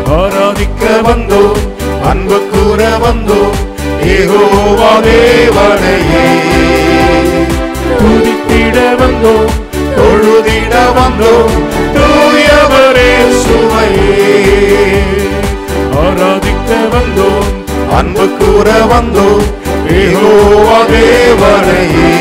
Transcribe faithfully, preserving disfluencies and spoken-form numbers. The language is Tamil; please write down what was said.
ஆராதிக்க வந்தோம், அன்பு கூற வந்தோம், யெகோவா தேவனையே. துதித்திட வந்தோம், தொழுதிட வந்தோம், தூயவரே சுவையே. ஆராதிக்க வந்தோம், அன்பு கூற வந்தோம், யெகோவா தேவனையே.